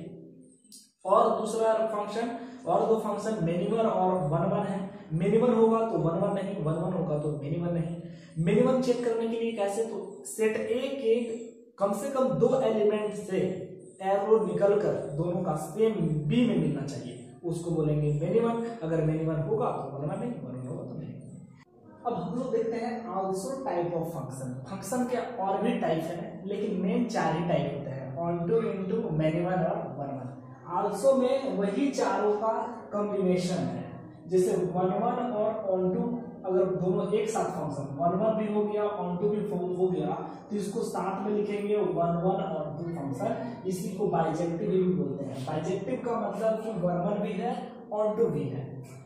और दूसरा फंक्शन और दो फंक्शन मिनिमम और वर्मन है, मिनिमम होगा तो वर्मन नहीं, वर्मन होगा तो मिनिमम नहीं। मिनिमम चेक करने के लिए कैसे, तो सेट ए के कम से कम दो एलिमेंट से एरो निकलकर दोनों का सेम बी में मिलना चाहिए, उसको बोलेंगे मिनिमम। अगर मिनिमम होगा तो वर्मन नहीं, वर्मन होगा तो नहीं। अब हम लोग देखते हैं also type of function. Function के और भी टाइप है, लेकिन मेन चार ही टाइप होते हैं, ऑन टू, इनटू, मिनिमम और वर्मन। आल्सो में वही चारों का कॉम्बिनेशन है, जैसे वन वन और ऑन टू अगर दोनों एक साथ फंक्शन, वन वन भी हो गया ऑन टू भी हो गया, तो इसको साथ में लिखेंगे वन वन और टू फंक्शन। इसी को बाइजेक्टिव भी बोलते हैं। बाइजेक्टिव का मतलब कि वन वन भी है ऑन टू भी है।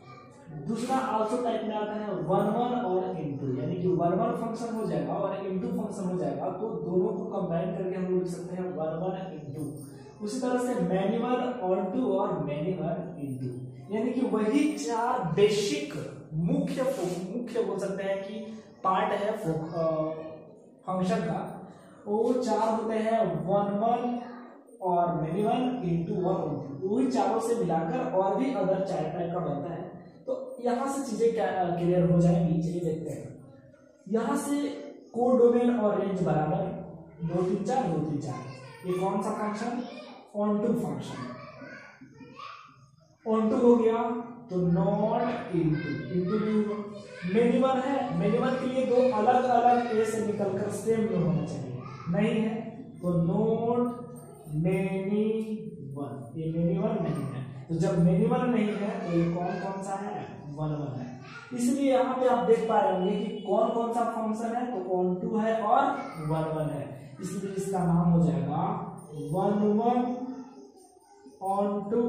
दूसरा आल्सो टाइप में आता है वन वन और इनटू, यानी कि वन वन फंक्शन हो जाएगा और इनटू फंक्शन हो जाएगा, तो दोनों को कंबाइन करके हम लोग लिख सकते हैं वन वन इनटू। उसी तरह से मिनिमम ऑन टू और मिनिमम इनटू, यानी कि वही चार बेसिक मुख्य मुख्य बोल सकते हैं कि पार्ट है फंक्शन का, वो चार होते हैं वन वन और मेनी वन इंटू वन, वही चारों से मिलाकर और भी अदर चार टाइप का बनता है। तो यहाँ से चीजें क्या क्लियर हो जाएंगी, चलिए देखते हैं। यहाँ से कोडोमेन और रेंज बराबर दो तीन चार दो तीन चार, ये कौन सा function, onto function. Onto हो गया तो not into, into to many one है, मेनी वन के लिए दो अलग अलग ए से निकलकर सेम में होना चाहिए, नहीं है तो नॉट मेनी वन, ये मेनी वन नहीं है। तो जब मेनी वन नहीं है तो ये कौन कौन सा है, वन वन है। इसलिए यहाँ पे आप देख पा रहे होंगे कि कौन कौन सा फंक्शन है, तो ऑन टू है और वन वन है, इसलिए इसका नाम हो जाएगा one one onto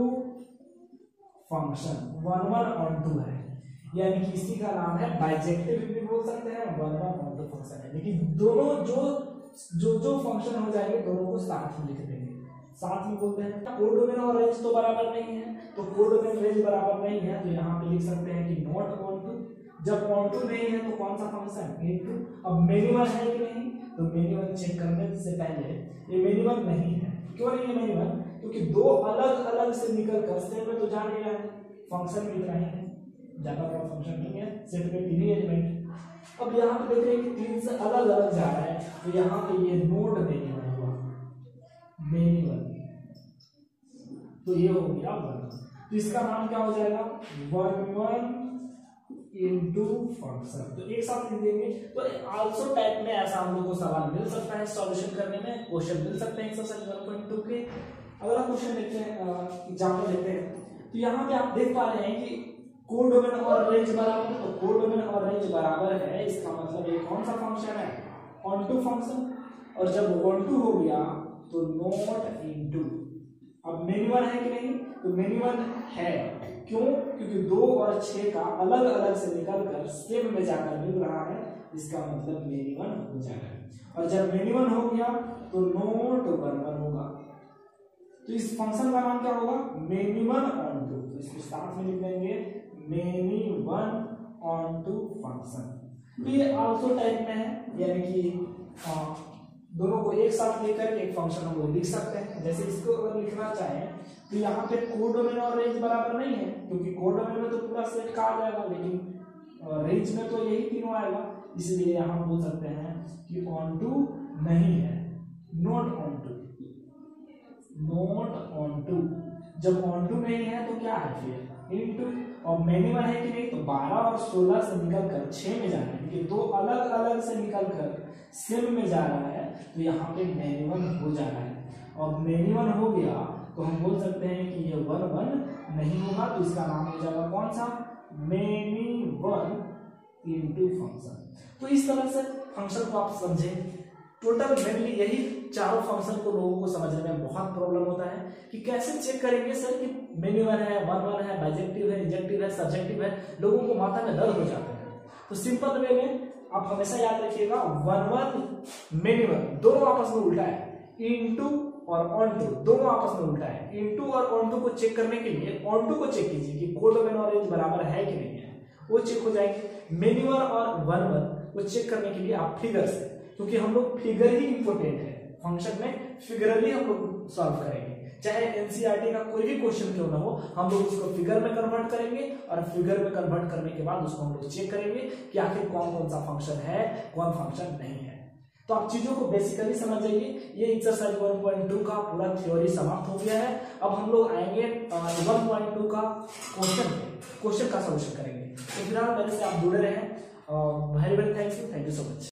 function, one one onto है, यानी कि इसी का नाम है बाइजेक्टिव भी बोल सकते हैं, one one onto function है। लेकिन दोनों जो जो जो फंक्शन हो जाएंगे दोनों को साथ में लिख देंगे, साथ में बोलते हैं। कोडोमेन और रेंज तो बराबर नहीं है, तो कोडोमेन रेंज बराबर नहीं है, तो यहाँ पे लिख सकते हैं कि नॉट ऑन टू। जब ऑन टू नहीं है तो कौन सा फंक्शन, इनटू। अब मेनी वन है कि नहीं, तो मेनी वन चेक करने से पहले ये मेनी वन नहीं है, क्यों नहीं है मेनी वन, क्योंकि दो अलग अलग से निकल कर सेट में तो जा नहीं रहा है, फंक्शन में इतना ही है, ज्यादा बड़ा फंक्शन नहीं है, सेट में तीन ही एलिमेंट। अब यहाँ पे देख रहे हैं कि तीन से अलग अलग जा रहा है, तो यहाँ पे ये नोट मेनी वन हुआ, मेनी वन, तो ये हो गया वन। तो इसका नाम क्या हो जाएगा, वन वन इंटू फंक्शन। तो एक साथ लिख देंगे। तो आल्सो टाइप में ऐसा हम लोग को सवाल मिल सकता है, सॉल्यूशन करने में क्वेश्चन मिल सकते हैं एक्सरसाइज वन पॉइंट टू के। अगला क्वेश्चन देखते हैं, एग्जाम्पल देखते हैं। तो यहाँ पे आप देख पा रहे हैं कि कोडोमेन और रेंज बराबर, तो कोडोमेन और रेंज बराबर है, इसका मतलब ये कौन सा फंक्शन है, ऑन टू फंक्शन। और जब ऑन टू हो गया तो नॉट इनटू। अब मेनी वन है कि नहीं, तो मेनी वन है, क्यों, क्योंकि दो और छह का अलग अलग से निकलकर सेम में जाकर मिल रहा है, इसका मतलब मेनी वन हो जाएगा। और जब मेनी वन हो गया तो नॉट वन वन होगा, तो इस फंक्शन का नाम क्या होगा, मेनी वन ऑन टू। तो इसको साथ में लिख देंगे many one onto function. ये आल्सो टाइप में है, यानी कि दोनों को एक साथ लेकर एक फंक्शन हम लोग लिख सकते हैं। जैसे इसको अगर लिखना चाहें तो यहाँ पे कोडोमेन और रेंज बराबर नहीं है, क्योंकि कोडोमेन में तो पूरा सेट का आ जाएगा, लेकिन रेंज में तो यही तीनों आएगा, इसलिए यहाँ बोल सकते हैं कि ऑन टू नहीं है, not onto, not onto. जब ऑन टू नहीं है तो क्या है फिर इनटू। और मेनी वन है कि नहीं, तो बारह और सोलह से निकलकर छह में जाना है, क्योंकि दो अलग अलग से निकलकर सेम में जा रहा है, तो यहाँ पे मेनी वन हो जा रहा है। और मेनी वन हो गया तो हम बोल सकते हैं कि ये वन वन नहीं होगा, तो इसका नाम हो जाएगा कौन सा, मेनी वन इनटू फंक्शन। तो इस तरह से फंक्शन को आप समझें। टोटल मेनली यही चारों फंक्शन को लोगों को समझने में बहुत प्रॉब्लम होता है कि कैसे चेक करेंगे सर कि मेनी वन है, वन वन है, बाइजेक्टिव है, इंजेक्टिव है, सब्जेक्टिव है, लोगों को माथा में दर्द हो जाता है। तो सिंपल वे में आप हमेशा याद रखिएगा, वन वन मेनी वन दोनों आपस में उल्टा है, इनटू और ऑन टू दोनों आपस में उल्टा है। इनटू और ऑन टू को चेक करने के लिए ऑन टू को चेक कीजिए कि कोडोमेन और रेंज बराबर है कि नहीं है, वो चेक हो जाएगी। मेनी वन और वन वन को चेक करने के लिए आप फिगर से, क्योंकि हम लोग फिगर ही इंपोर्टेंट है फंक्शन में, फिगरली हम लोग सॉल्व करेंगे, चाहे एनसीईआरटी का कोई भी क्वेश्चन क्यों ना हो, हम लोग उसको फिगर में कन्वर्ट करेंगे और फिगर में कन्वर्ट करने के बाद उसको हम लोग चेक करेंगे कि आखिर कौन कौन सा फंक्शन है, कौन फंक्शन नहीं है। तो आप चीजों को बेसिकली समझ जाइए। ये एक्सरसाइज वन पॉइंट टू का पूरा थ्योरी समाप्त हो गया है। अब हम लोग आएंगे वन पॉइंट टू का क्वेश्चन क्वेश्चन का सॉल्यूशन करेंगे। तो फिलहाल मेरे से आप जुड़े रहे, very very thank you, thank you so much.